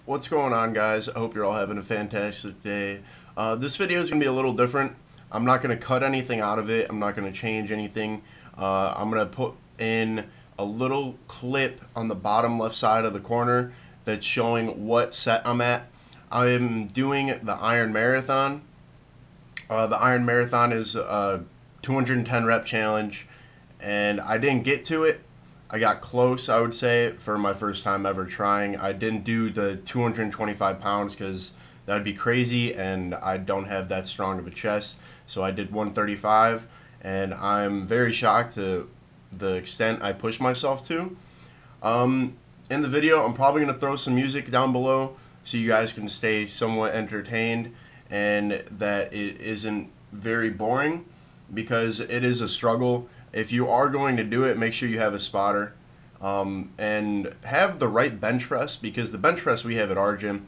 What's going on, guys? I hope you're all having a fantastic day. This video is going to be a little different. I'm not going to cut anything out of it. I'm not going to change anything. I'm going to put in a little clip on the bottom left side of the corner that's showing what set I'm at. I'm doing the Iron Marathon. The Iron Marathon is a 210 rep challenge, and I didn't get to it. I got close, I would say, for my first time ever trying. I didn't do the 225 pounds because that would be crazy, and I don't have that strong of a chest. So I did 135, and I'm very shocked to the extent I pushed myself to. In the video, I'm probably going to throw some music down below so you guys can stay somewhat entertained and that it isn't very boring, because it is a struggle. If you are going to do it, make sure you have a spotter and have the right bench press, because the bench press we have at our gym,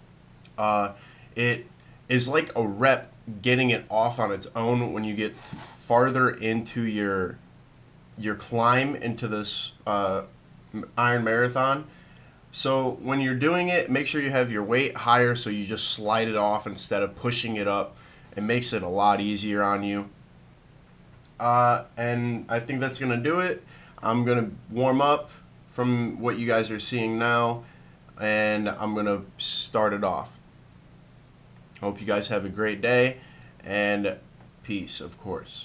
it is like a rep getting it off on its own when you get farther into your climb into this Iron Marathon. So when you're doing it, make sure you have your weight higher so you just slide it off instead of pushing it up. It makes it a lot easier on you. And I think that's going to do it. I'm going to warm up from what you guys are seeing now, and I'm going to start it off. Hope you guys have a great day, and peace, of course.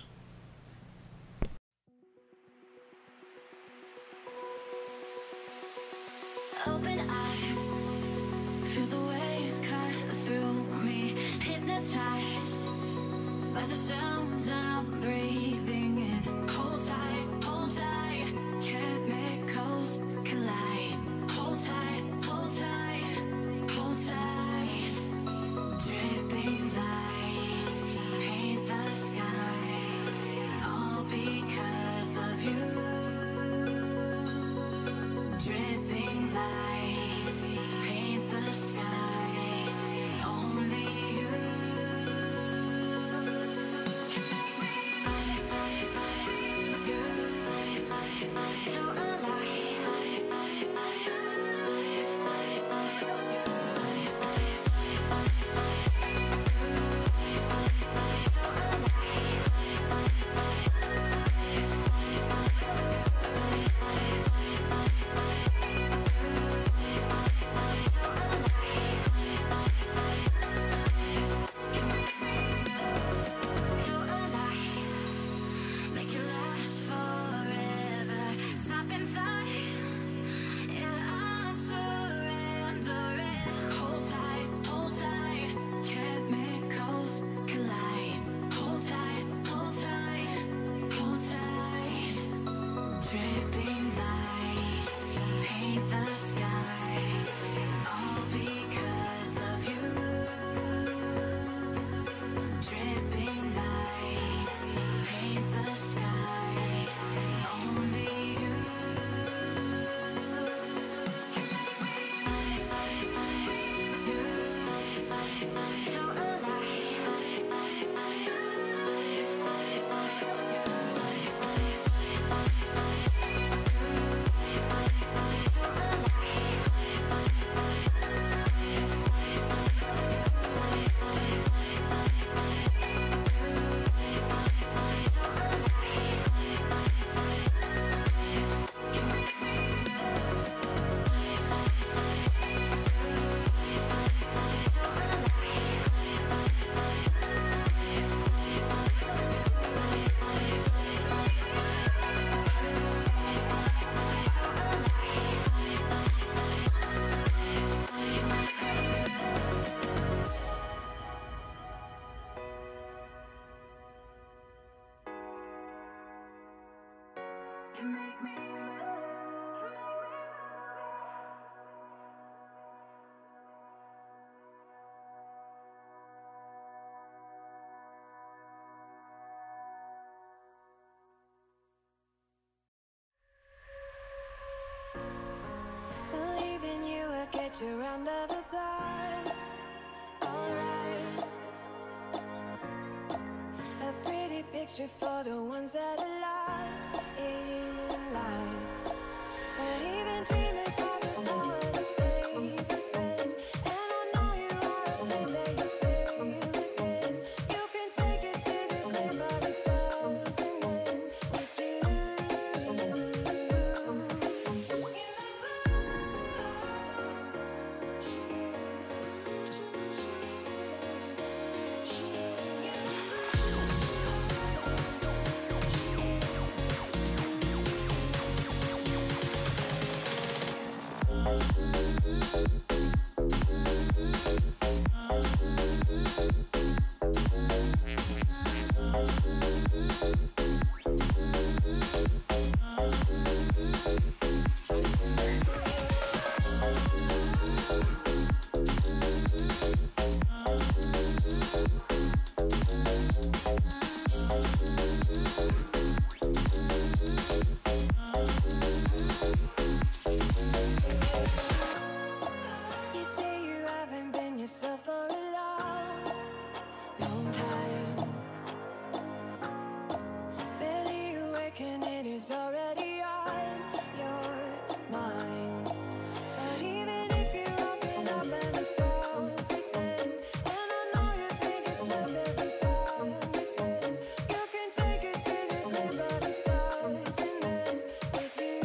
Open eye, feel the waves cut through me, hypnotized by the sounds I'm breathing in. Hold tight, chemicals collide. Hold tight, hold tight, hold tight. Dripping lights paint the skies, all because of you. Dripping lights paint the skies, only you. So dripping lights paint the skies, all because of you. Dripping lights paint the skies, only you. So believe in you will get your round of applause. Alright, a pretty picture for the ones that are lost in life. But even dreamers have the power to save a friend. is already on your mind. But even if you open up and it's all pretend, and I know you think it's worth every time you spend, you can take it to the grave, but it doesn't end with you.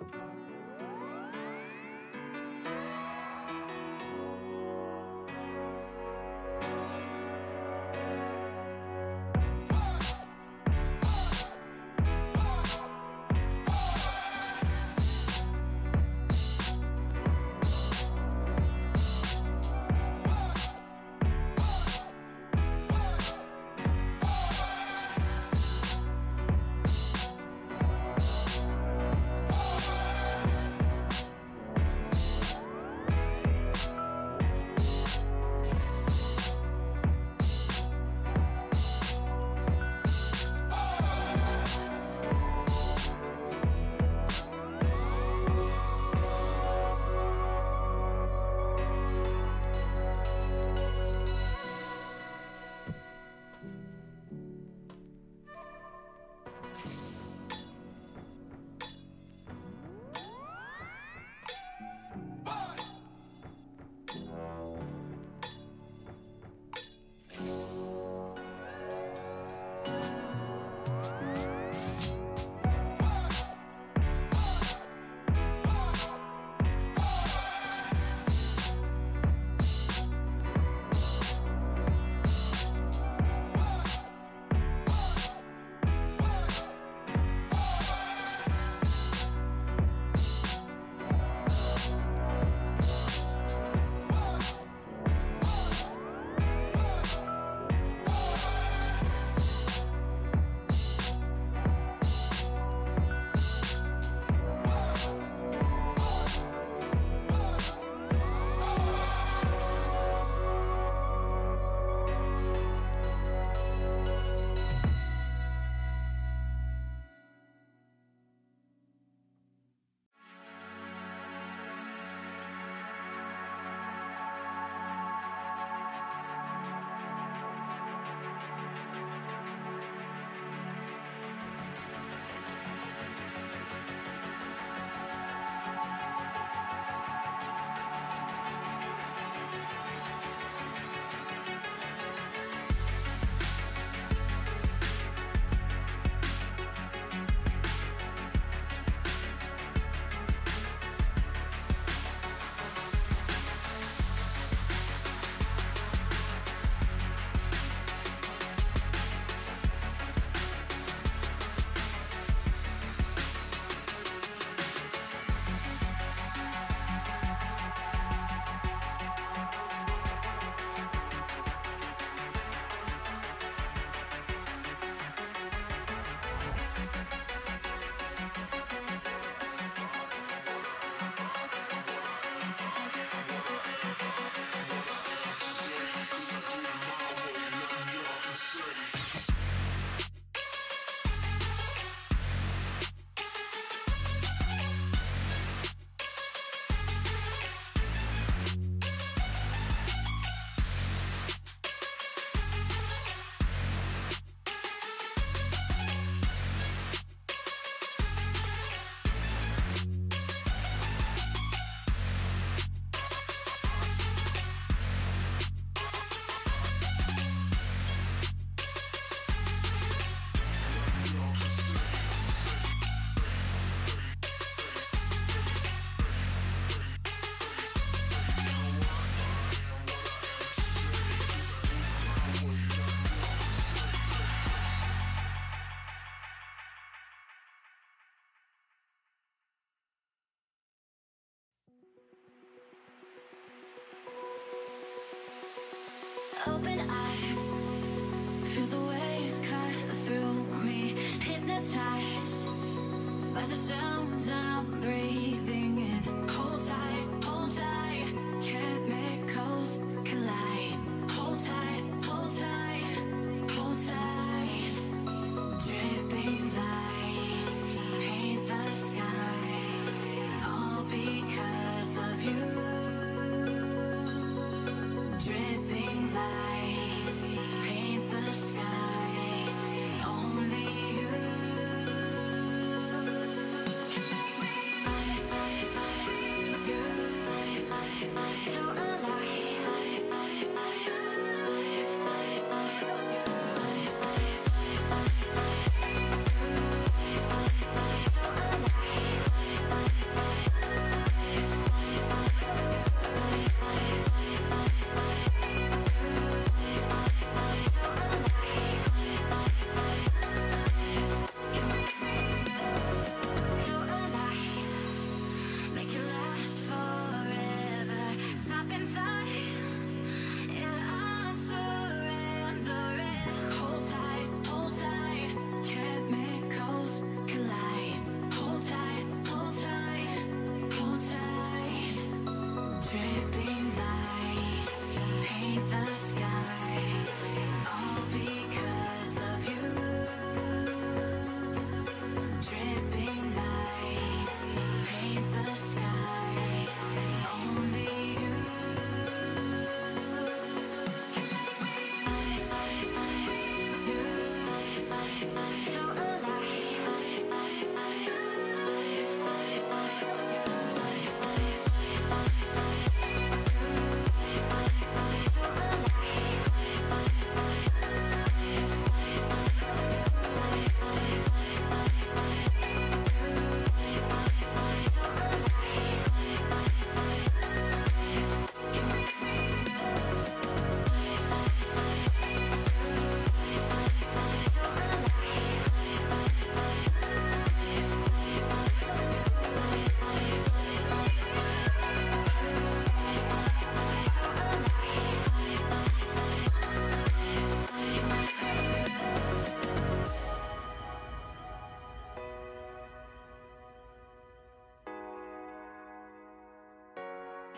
Open eye, feel the waves cut through me, hypnotized by the sounds I'm breathing in. Hold tight, chemicals collide. Hold tight, hold tight, hold tight. Dripping lights paint the skies, all because of you. Dripping lights paint the skies, only you.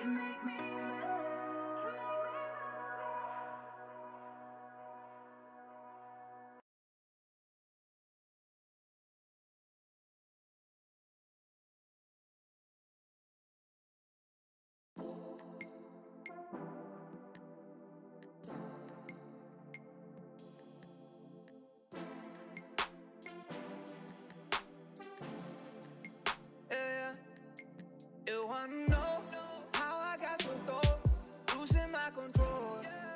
Yeah, you wanna know how I got so dope, losing my control.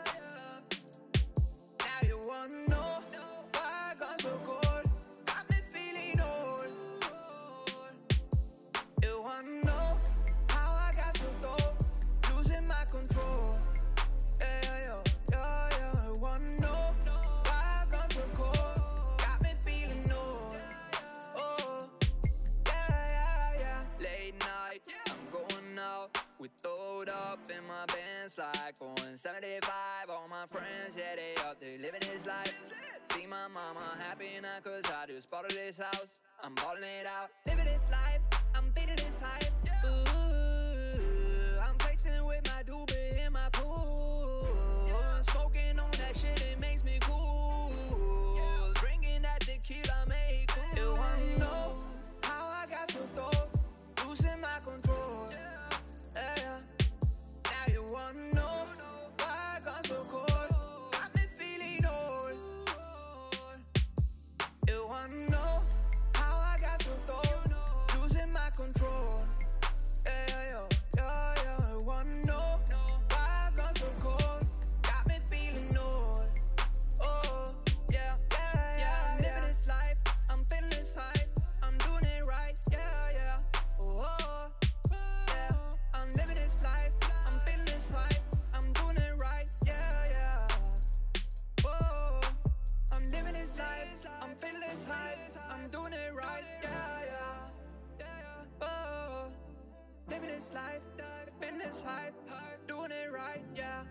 Now you wanna know why I got so cold, got me feeling old. You wanna know how I got so dope, losing my control. Yeah. You wanna know why I got so cold, got me feeling old. Oh. Yeah. Late night, I'm going out. We throwed up in my Benz like going 75. All my friends, yeah, they up, they living this life. See my mama happy now cause I just bought her this house. I'm balling it out, living this life. I'm feeling this hype. Ooh, I'm flexing with my doobie in my pool. Smoking on that shit, it makes me cool. Drinking that tequila, make cool. You wanna know how I got so dope, losing my control. Yeah. Now you wanna know why I got so cold, got me feeling old. You wanna know how I got so dope, losing my control. Yeah. You wanna know why I got so cold, got me feeling old. Oh, yeah. I'm living this life, I'm feeling this hype, I'm doing it right. Yeah. Oh, yeah. I'm living this life, I'm feeling this hype, I'm doing it right. Yeah. Oh, I'm living this life, I'm feeling this hype, I'm doing it right. Yeah. Oh, living this life, feeling this hype, doing it right. Yeah.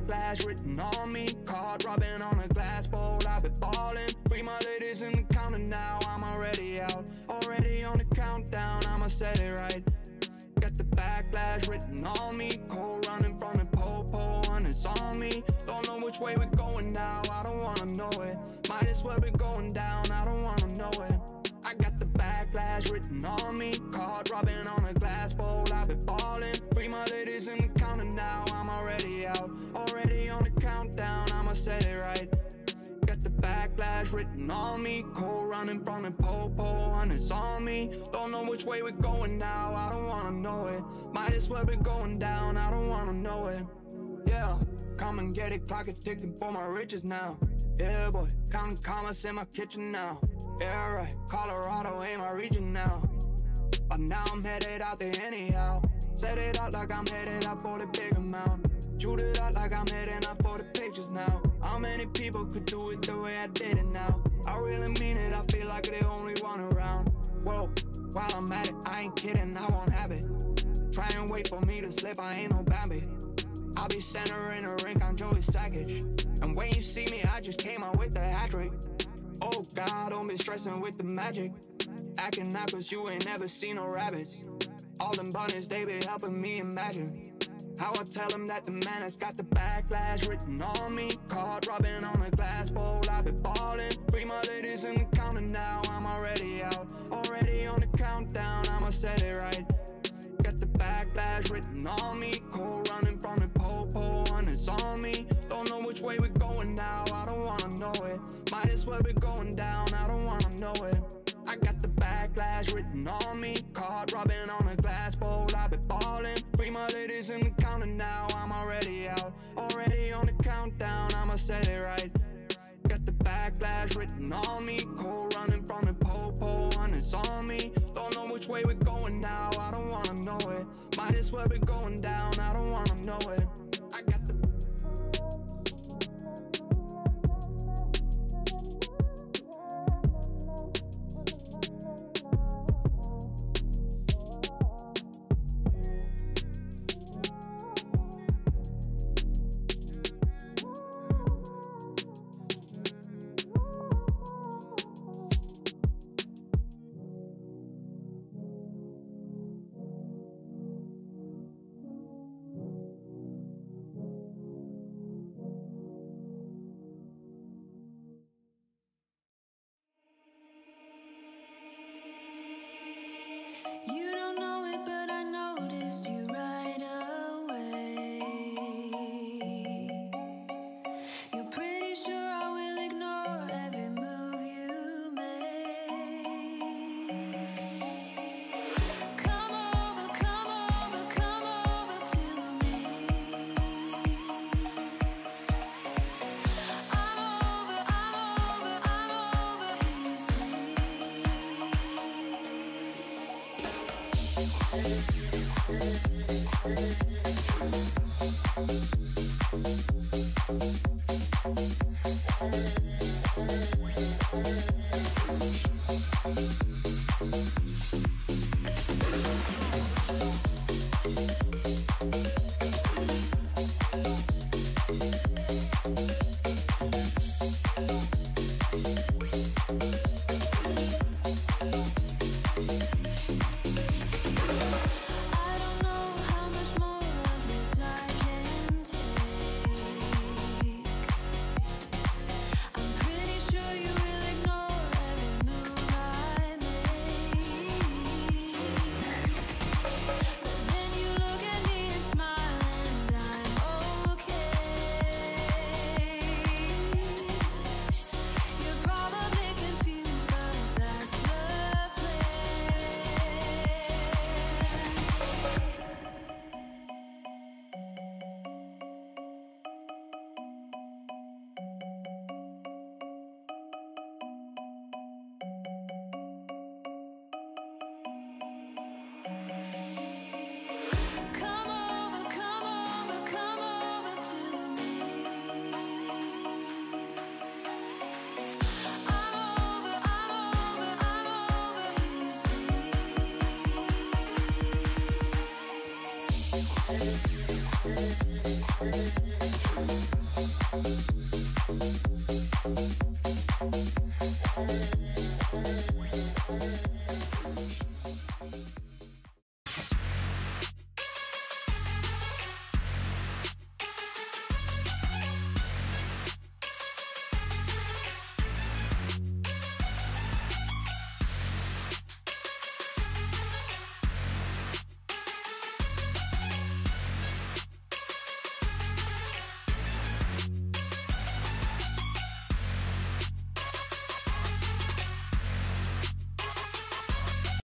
backlash written on me. Card rubbing on a glass bowl, I've been falling. Free my ladies in the counter now, I'm already out. Already on the countdown, I'ma set it right. Got the backlash written on me. Cold running from the po-po, and it's on me. Don't know which way we're going now, I don't wanna know it. Might as well be going down, I don't wanna know it. I got the backlash written on me. Card rubbing on a glass bowl, I've been falling. Free my ladies in the counter now, I'm already out. Already on the countdown, I'ma set it right. Got the backlash written on me. Cold running from the po-po, and it's on me. Don't know which way we're going now, I don't wanna know it. Might as well be going down, I don't wanna know it. Yeah, come and get it, clock is ticking for my riches now. Yeah boy, counting commas in my kitchen now. Yeah right, Colorado ain't my region now. But now I'm headed out there anyhow. Set it up like I'm headed out for the big amount. Shoot it up like I'm heading up for the pictures now. How many people could do it the way I did it now? I really mean it, I feel like the only one around. Whoa, while I'm at it, I ain't kidding, I won't have it. Try and wait for me to slip, I ain't no Bambi. I'll be center in a rink, I'm Joey Sackage. And when you see me, I just came out with the hat trick. Oh God, don't be stressing with the magic. Acting out cause you ain't never seen no rabbits. All them bunnies, they be helping me imagine how I tell them that the man has got the backlash written on me. Card rubbing on a glass bowl, I've been falling. Free my ladies in the counter now, I'm already out. Already on the countdown, I'ma set it right. Got the backlash written on me. Cold running from the po-po, and it's on me. Don't know which way we're going now, I don't wanna know it. Might as well be going down, I don't wanna know it. I got the backlash written on me. Card rubbing on a glass bowl, I've been falling. Free my ladies in the counter now, I'm already out. Already on the countdown, I'ma set it right. Got the backlash written on me. Cold running from the po-po, and it's on me. Don't know which way we're going now, I don't wanna know it. Might as well be going down, I don't wanna know it. I got the You don't know it, but I noticed you right away. You're pretty sure I will ignore every move you make. Come over, come over, come over to me. I'm over, you see. I don't know how much more of this I can take. I'm pretty sure you will ignore every move I make.